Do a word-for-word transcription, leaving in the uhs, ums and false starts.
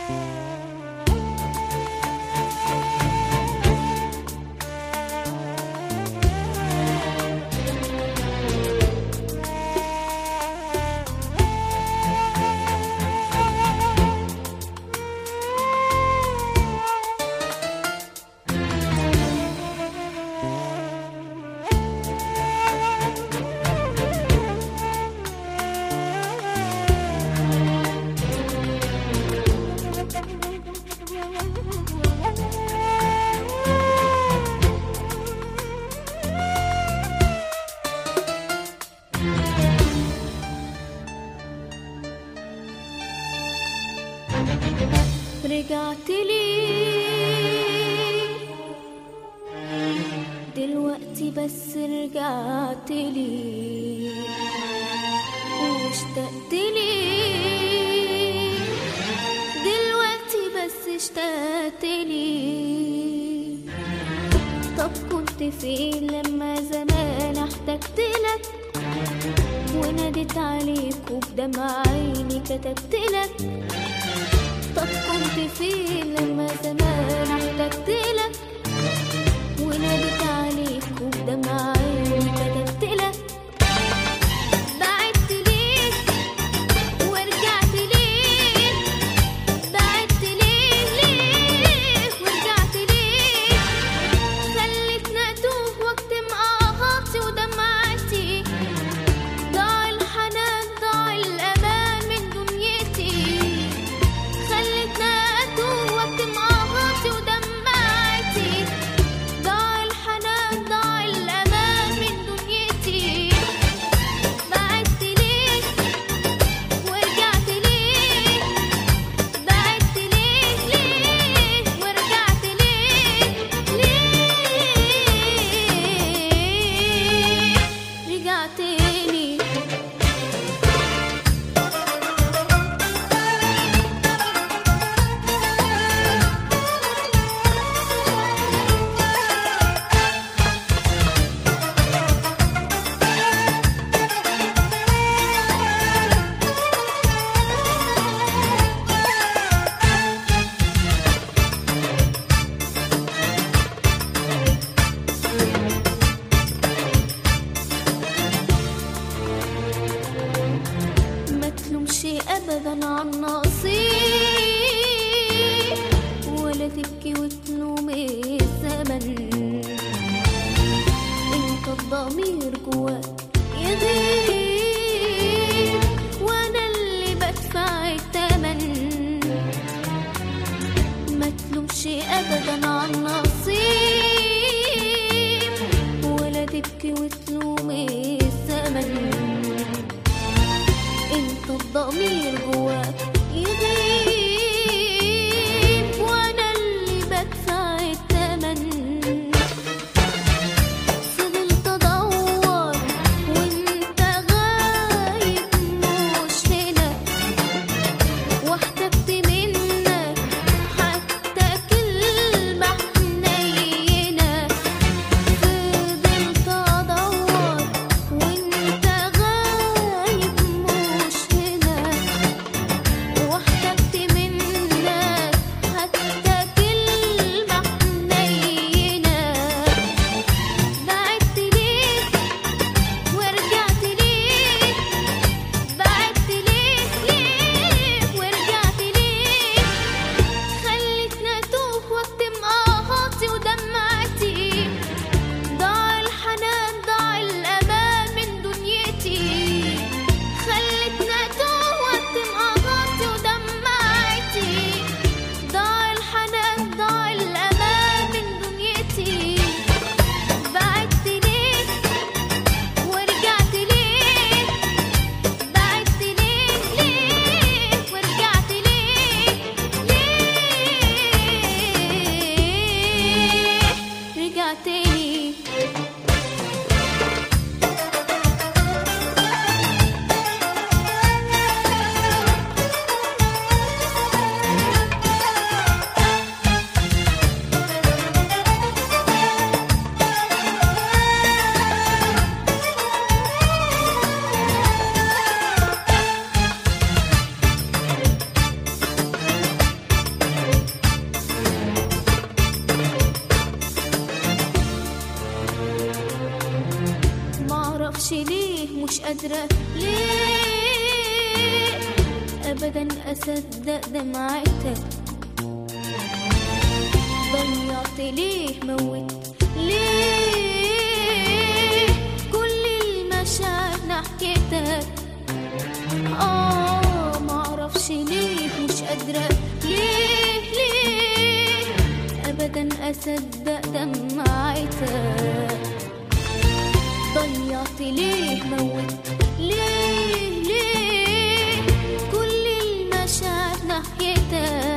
رجعت لي دلوقتي، بس رجعت لي واشتقت لي دلوقتي، بس اشتقت لي. طب كنت فين لما زمان احتجت لك وناديت عليك وبدمع عيني كتبت لك؟ طب كنت فين لما زمان احتجت لك وناديت عليك وبدمع عيني كتبت لك؟ بعدت ليه ورجعت ليه، بعدت ليه ليه ورجعت ليه، خلتني اتوه واكتم آهاتي ودمعتي، ضاع الحنان ضاع الأمان من دنيتي، خلتني اتوه واكتم آهاتي ودمعتي، ضاع الحنان ضاع الأمان من دنيتي. بعدت ليه ورجعت ليه، بعدت ليه ليه ورجعت ليه ليه رجعت لي. ما تلومش ابدا عن نصيب، ولا تبكي وتلوم الزمن، انت الضمير جواك يغيب وانا اللي بدفع الثمن. ما تلومش ابدا عن نصيب، ولا تبكي وتلوم الزمن، انت الضمير جواك يغيب وانا اللي بدفع الثمن. فضلت ادور وانت غايب مش هنا، واحتجت منك حتى كلمة مش قادرة ليه أبدا أصدق دمعتك. ضيعت ليه موت ليه كل المشاعر ناحيتك. آه معرفش ليه مش قادرة ليه ليه أبدا أصدق دمعتك. ضيعت ليه موت ليه ليه كل المشاعر ناحيتك.